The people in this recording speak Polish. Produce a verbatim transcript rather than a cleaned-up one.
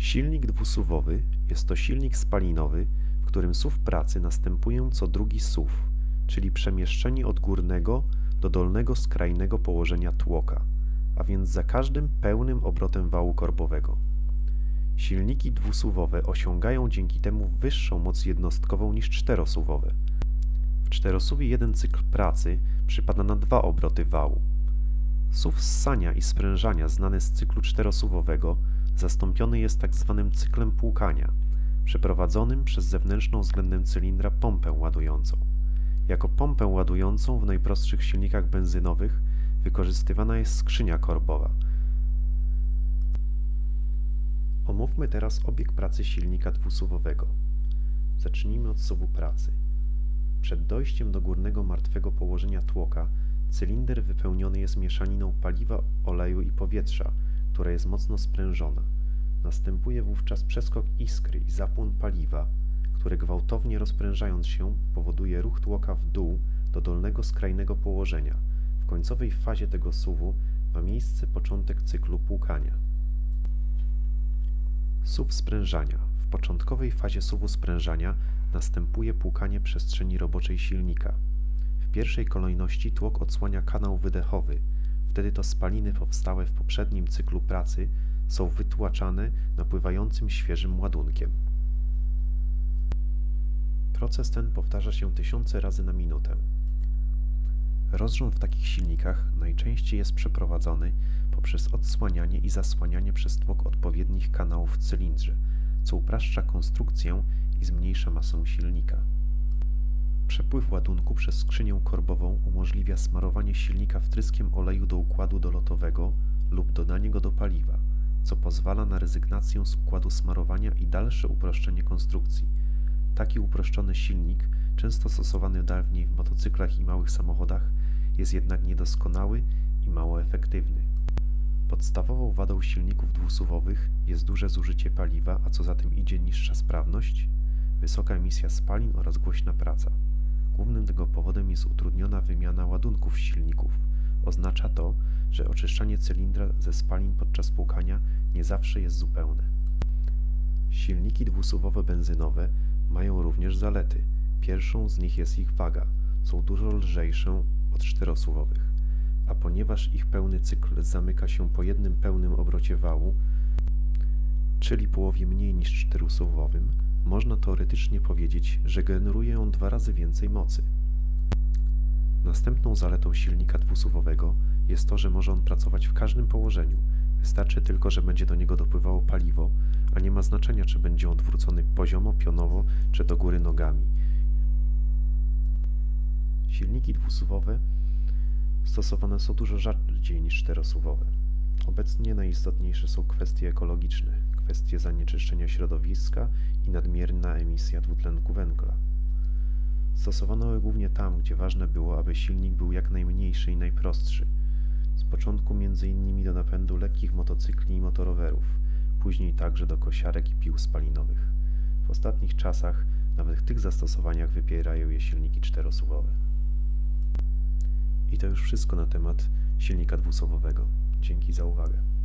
Silnik dwusuwowy jest to silnik spalinowy, w którym suw pracy następuje co drugi suw, czyli przemieszczenie od górnego do dolnego skrajnego położenia tłoka, a więc za każdym pełnym obrotem wału korbowego. Silniki dwusuwowe osiągają dzięki temu wyższą moc jednostkową niż czterosuwowe. W czterosuwie jeden cykl pracy przypada na dwa obroty wału. Suw ssania i sprężania znany z cyklu czterosuwowego zastąpiony jest tzw. cyklem płukania, przeprowadzonym przez zewnętrzną względem cylindra pompę ładującą. Jako pompę ładującą w najprostszych silnikach benzynowych wykorzystywana jest skrzynia korbowa. Omówmy teraz obieg pracy silnika dwusuwowego. Zacznijmy od suwu pracy. Przed dojściem do górnego martwego położenia tłoka cylinder wypełniony jest mieszaniną paliwa, oleju i powietrza, która jest mocno sprężona. Następuje wówczas przeskok iskry i zapłon paliwa, który gwałtownie rozprężając się powoduje ruch tłoka w dół do dolnego skrajnego położenia. W końcowej fazie tego suwu ma miejsce początek cyklu płukania. Suw sprężania. W początkowej fazie suwu sprężania następuje płukanie przestrzeni roboczej silnika. W pierwszej kolejności tłok odsłania kanał wydechowy. Wtedy to spaliny powstałe w poprzednim cyklu pracy są wytłaczane napływającym świeżym ładunkiem. Proces ten powtarza się tysiące razy na minutę. Rozrząd w takich silnikach najczęściej jest przeprowadzony poprzez odsłanianie i zasłanianie przez tłok odpowiednich kanałów w cylindrze, co upraszcza konstrukcję i zmniejsza masę silnika. Przepływ ładunku przez skrzynię korbową umożliwia smarowanie silnika wtryskiem oleju do układu dolotowego lub dodanie go do paliwa, co pozwala na rezygnację z układu smarowania i dalsze uproszczenie konstrukcji. Taki uproszczony silnik, często stosowany dawniej w motocyklach i małych samochodach, jest jednak niedoskonały i mało efektywny. Podstawową wadą silników dwusuwowych jest duże zużycie paliwa, a co za tym idzie niższa sprawność, wysoka emisja spalin oraz głośna praca. Głównym tego powodem jest utrudniona wymiana ładunków silników. Oznacza to, że oczyszczanie cylindra ze spalin podczas płukania nie zawsze jest zupełne. Silniki dwusuwowe benzynowe mają również zalety. Pierwszą z nich jest ich waga. Są dużo lżejsze od czterosuwowych. A ponieważ ich pełny cykl zamyka się po jednym pełnym obrocie wału, czyli połowie mniej niż czterosuwowym, można teoretycznie powiedzieć, że generuje on dwa razy więcej mocy. Następną zaletą silnika dwusuwowego jest to, że może on pracować w każdym położeniu. Wystarczy tylko, że będzie do niego dopływało paliwo, a nie ma znaczenia, czy będzie on odwrócony poziomo, pionowo, czy do góry nogami. Silniki dwusuwowe stosowane są dużo rzadziej niż czterosuwowe. Obecnie najistotniejsze są kwestie ekologiczne, kwestie zanieczyszczenia środowiska i nadmierna emisja dwutlenku węgla. Stosowano je głównie tam, gdzie ważne było, aby silnik był jak najmniejszy i najprostszy. Z początku między innymi do napędu lekkich motocykli i motorowerów, później także do kosiarek i pił spalinowych. W ostatnich czasach nawet w tych zastosowaniach wypierają je silniki czterosuwowe. I to już wszystko na temat silnika dwusuwowego. Dzięki za uwagę.